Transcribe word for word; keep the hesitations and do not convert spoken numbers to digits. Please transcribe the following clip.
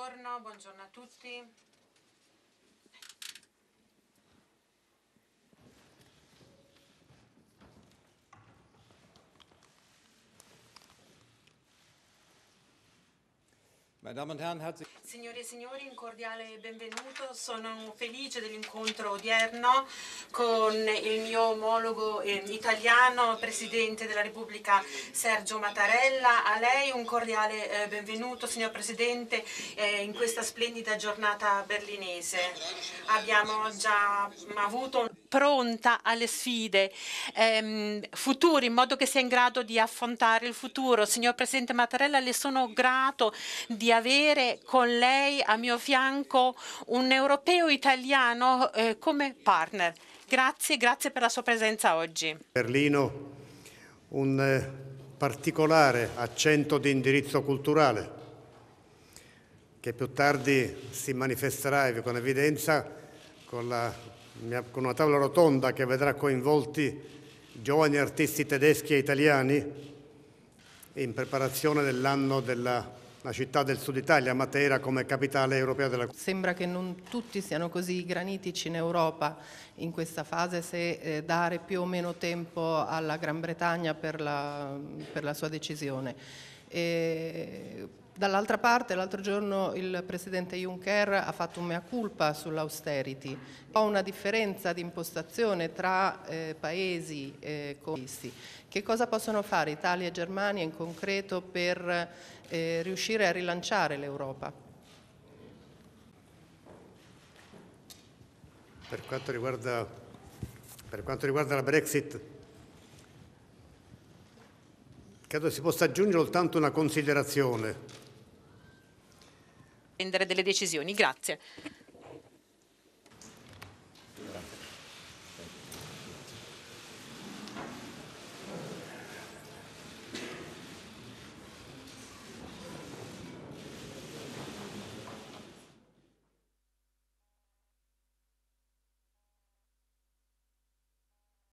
buongiorno, buongiorno a tutti. Signore e signori, un cordiale benvenuto. Sono felice dell'incontro odierno con il mio omologo eh, italiano, Presidente della Repubblica Sergio Mattarella. A lei un cordiale eh, benvenuto, signor Presidente, eh, in questa splendida giornata berlinese. Abbiamo già avuto pronta alle sfide ehm, future, in modo che sia in grado di affrontare il futuro. Signor Presidente Mattarella, le sono grato di avere con lei a mio fianco un europeo italiano eh, come partner. Grazie, grazie per la sua presenza oggi. Berlino un eh, particolare accento di indirizzo culturale che più tardi si manifesterà con evidenza con, la, con una tavola rotonda che vedrà coinvolti giovani artisti tedeschi e italiani in preparazione dell'anno della la città del Sud Italia, Matera, come capitale europea della cultura. Sembra che non tutti siano così granitici in Europa in questa fase, se eh, dare più o meno tempo alla Gran Bretagna per la, per la sua decisione. E, dall'altra parte, l'altro giorno il Presidente Juncker ha fatto un mea culpa sull'austerity. Ho una differenza di impostazione tra eh, paesi eh, comunisti. Che cosa possono fare Italia e Germania in concreto per eh, riuscire a rilanciare l'Europa? Per quanto riguarda, per quanto riguarda la Brexit, credo si possa aggiungere soltanto una considerazione. Prendere delle decisioni. Grazie.